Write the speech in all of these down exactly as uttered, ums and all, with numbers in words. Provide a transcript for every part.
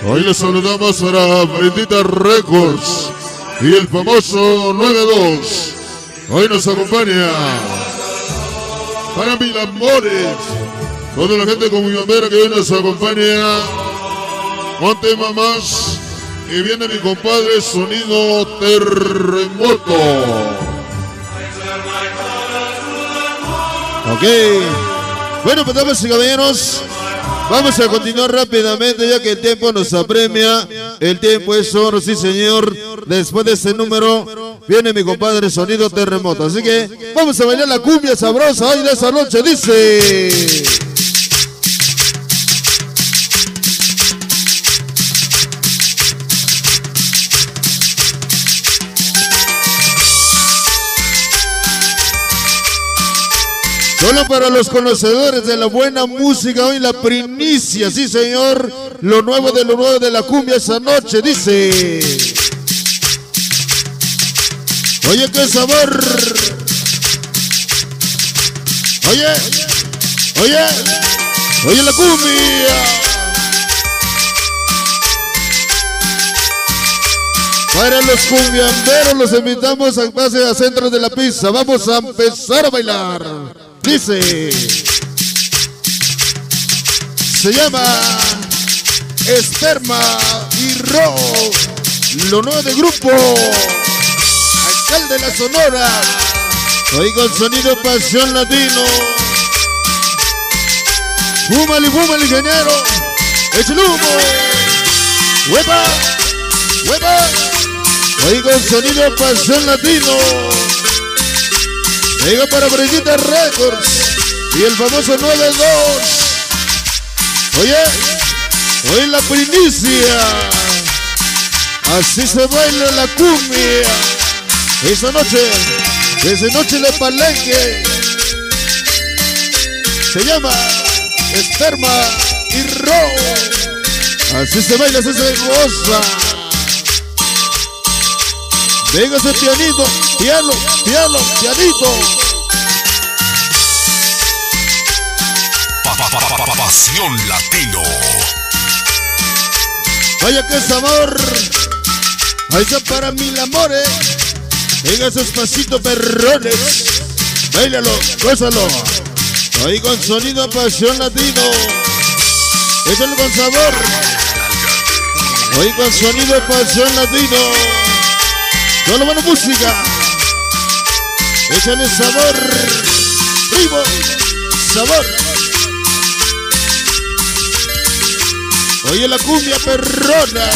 Hoy les saludamos para Brindita Records y el famoso nueve dos. Hoy nos acompaña para Mil Amores, toda la gente con mi bandera que hoy nos acompaña. Un tema más y viene mi compadre Sonido Terremoto. Ok, bueno, pues damas y caballeros, vamos a continuar rápidamente ya que el tiempo nos apremia. El tiempo es oro, sí señor. Después de este número viene mi compadre Sonido Terremoto. Así que vamos a bailar la cumbia sabrosa hoy de esa noche. Dice... Solo para los conocedores de la buena música, hoy la primicia, sí señor, lo nuevo de lo nuevo de la cumbia esa noche, dice. Oye, qué sabor. Oye, oye, oye la cumbia. Para los cumbiamberos los invitamos a pase a centro de la pista. Vamos a empezar a bailar. Dice, se llama Esperma y Ro, lo nuevo de grupo, alcalde de la Sonora, hoy con sonido pasión latino. Fúmale, fúmale, ingeniero, échale humo, huepa, huepa, hoy con sonido pasión latino. Llega para Brindita Records y el famoso nueve dos. Oye, hoy la primicia. Así se baila la cumbia. Esa noche, esa noche de Palenque. Se llama Esperma y Ro. Así se baila, así se goza. Venga ese pianito, piano, piano, pianito. Pasión Latino. Vaya que sabor. Ahí está para Mil Amores. Venga esos pasitos perrones. Báilalo, gózalo. Ahí con sonido Pasión Latino. Échalo con sabor. Ahí con sonido Pasión Latino. Solo buena música. Échale sabor. Vivo. Sabor. Oye la cumbia perrona.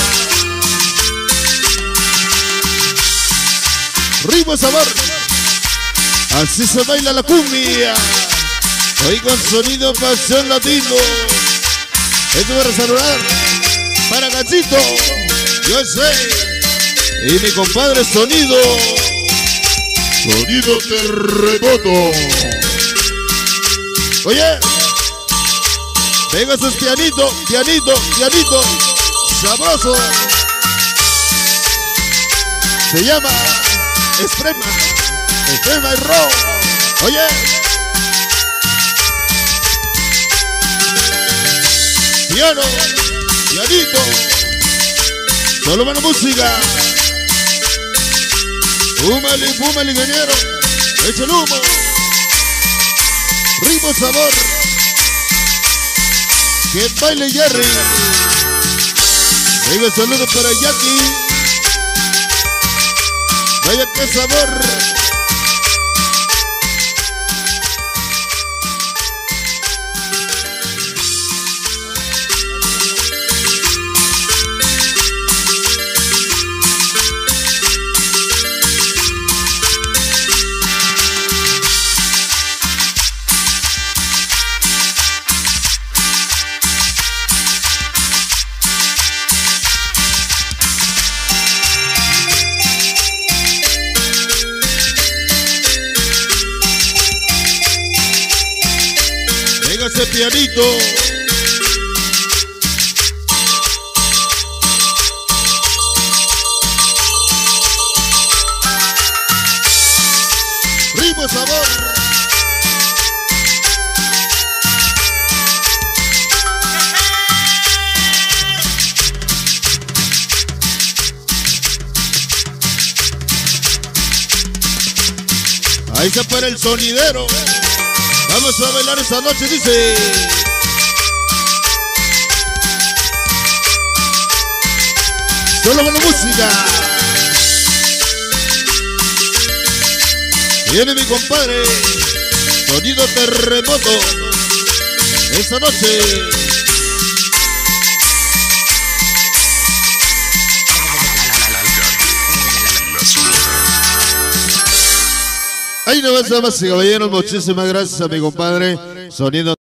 Ritmo, sabor. Así se baila la cumbia. Hoy con sonido Pasión Latino. Esto va a saludar para Gachito. Yo sé. Y mi compadre Sonido. Sonido Terremoto. Oye. Venga sus pianitos, pianito, pianito. Sabroso. Se llama Esperma. Esperma y Ro. Oye. Piano, pianito. Solo buena música. Fúmale, fúmale, ingeniero. Echa el humo. Ritmo, sabor. Que baile Jerry. Venga, saludos para Jackie. Vaya que sabor. Ese pianito. Ritmo, sabor. Ahí está para el sonidero. Vamos a bailar esta noche, dice. Solo con la música. Viene mi compadre, sonido terremoto. Esta noche. Ahí no más, damas y caballeros, muchísimas gracias a mi compadre, sonido